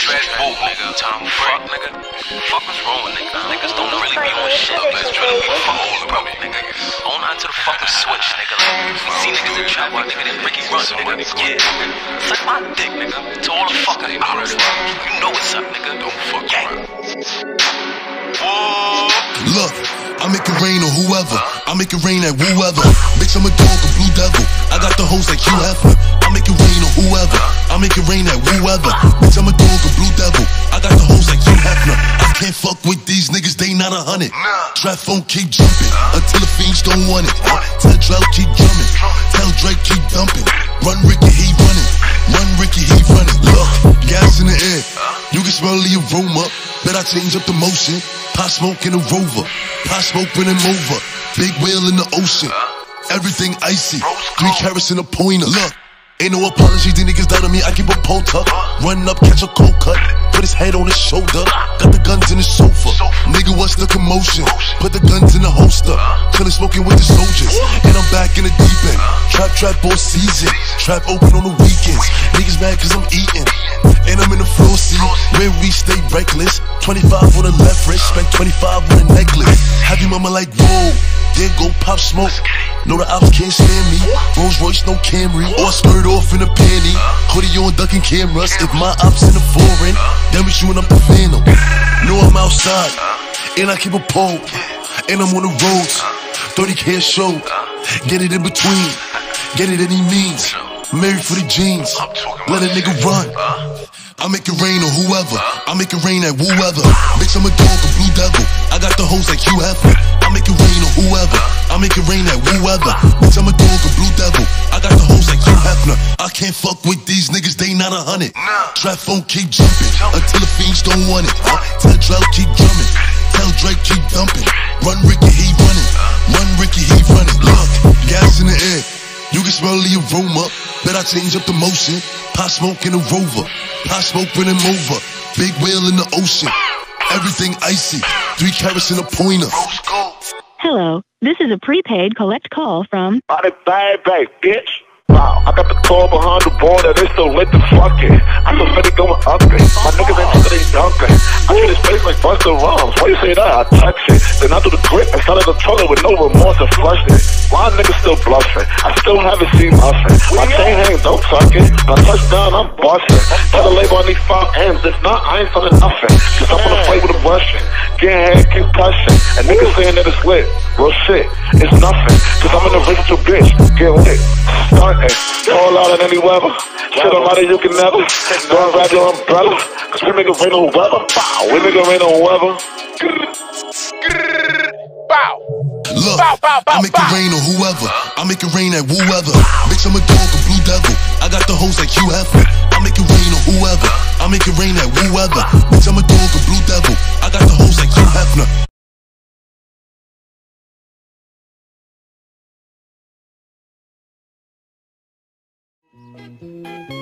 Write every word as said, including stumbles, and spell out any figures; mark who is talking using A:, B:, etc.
A: trash boo, nigga. Time fuck, nigga. Fuck what's wrong with niggas? Niggas don't really be on shit. Niggas trying to be fucking bro, nigga. On onto the fucking switch, nigga. Like, see niggas in trap, why nigga, then Ricky run, nigga. Yeah. Suck my dick, nigga. To all the fucking haters. You know what's up, nigga. Don't fuck around.
B: Look, I make it rain on whoever. I make it rain at whoever. Bitch, I'm a dog, a blue devil. I got the hoes like Hugh Hefner. I make it rain on whoever. I make it rain at whoever. Bitch, I'm a dog, a blue devil. I got the hoes like Hugh Hefner. I can't fuck with these niggas, they not a hundred. Trap phone keep jumping until the fiends don't want it. Tell Drell keep drumming. Tell Drake keep dumping. Run Ricky, he running. Run Ricky, he running. Look, gas in the air. You can smell the aroma. Bet I change up the motion. Pot smoke in a Rover. Pot smoke when I'm over. Big whale in the ocean. Everything icy. Three carats in a pointer. Look, ain't no apology. These niggas down on me. I keep a pole tuck. Run up, catch a cold cut. Put his head on his shoulder. Got the guns in the sofa. Nigga, what's the commotion? Put the guns in the holster. Chillin' smoking with the soldiers. And I'm back in the deep end. Trap, trap all season. Trap open on the weekends. Niggas mad cause I'm eating. And I'm in the floor seat where we stay reckless. twenty-five on the left wrist. Spent twenty-five on a necklace. Have your mama like, whoa. There go pop smoke. No, the ops can't stand me. Rolls Royce, no Camry. Or skirt off in a panty. Hoodie on ducking cameras. If my ops in the foreign, then we shooting up the phantom. Know I'm outside, and I keep a pole. And I'm on the roads, thirty K a show. Get it in between, get it any means. Married for the jeans, let a nigga run. I make it rain on whoever, I make it rain at whoever. Bitch, I'm a dog, a blue devil. I got the hoes like Hugh Hefner. I make it rain on whoever, I make it rain at whoever. Bitch, I'm a dog, a blue devil. I got the hoes like Hugh Hefner. I can't fuck with these niggas, they not a hundred. Trap phone keep jumping until the fiends don't want it. Tell Drell keep drumming. Tell Drake keep dumping. Run Ricky, he running. Run Ricky, he running. Look, gas in the air. You can smell the aroma. Bet I change up the motion. Pot smoke in a Rover. Pot smoke when I'm over. Big whale in the ocean. Everything icy. Three carats in a pointer.
C: Hello, this is a prepaid collect call from...
D: Body bag bag, bitch. Wow, I got the car behind the border, they still lit the fucking. I feel ready going up it. My niggas ain't talking, they dunking. I treat his face like Busta Rhymes. Why you say that? I touch it. Then I do the grip and started the toilet with no remorse and flushed it. My niggas still bluffing. I still haven't seen nothing. My chain hang, don't tuck it. When I touch down, I'm busting. Tell the label I need five M's. If not, I ain't selling nothing. Cause I'm gonna play with a Russian. Getting head concussion. And niggas saying that it's lit. Real shit, it's nothing. Cause I'm an original bitch. Get lit. Starting. All out in any weather. Shit on out you can never. Don't grab your umbrella. Cause we make it rain on weather. Bow. We make it rain on weather.
A: Bow.
B: Look, I make it rain on whoever. I make it rain at whoever. Bitch, I'm a dog, a blue devil. I got the hoes like Hugh Hefner. I make it rain on whoever. I make it rain at whoever. Bitch, I'm a dog, a blue devil. I got the hoes like Hugh Hefner.
E: Thank you.